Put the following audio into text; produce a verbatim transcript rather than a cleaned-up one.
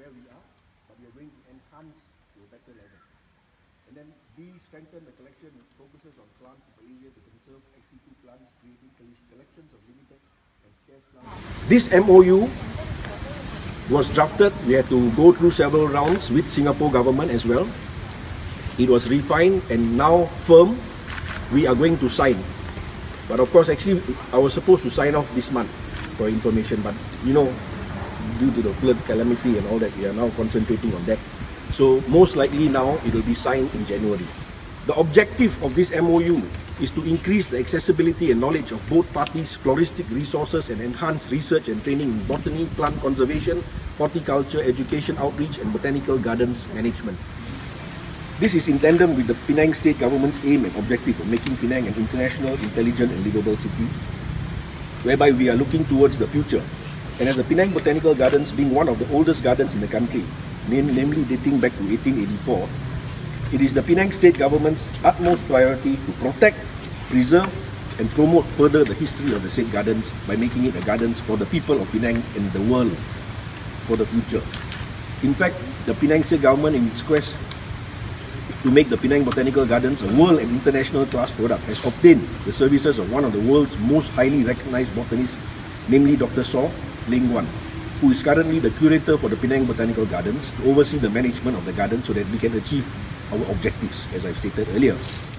where we are, but we are going to enhance to a better level. And then B, strengthen the collection which focuses on plant behavior to conserve ex situ plants, creating collections of limited and scarce plants. This M O U was drafted. We had to go through several rounds with Singapore government as well. It was refined and now firm. We are going to sign. But of course, actually, I was supposed to sign off this month for information. But you know, due to the flood calamity and all that, we are now concentrating on that. So most likely now it will be signed in January. The objective of this M O U is to increase the accessibility and knowledge of both parties' floristic resources and enhance research and training in botany, plant conservation, horticulture, education outreach and botanical gardens management. This is in tandem with the Penang State Government's aim and objective of making Penang an international, intelligent and livable city, whereby we are looking towards the future. And as the Penang Botanical Gardens being one of the oldest gardens in the country, namely dating back to eighteen eighty-four, it is the Penang State Government's utmost priority to protect, preserve and promote further the history of the said gardens by making it a gardens for the people of Penang and the world for the future. In fact, the Penang State Government, in its quest to make the Penang Botanical Gardens a world and international class product, has obtained the services of one of the world's most highly recognized botanists, namely Doctor Saw Ling Wan, who is currently the curator for the Penang Botanical Gardens, to oversee the management of the garden so that we can achieve our objectives, as I've stated earlier.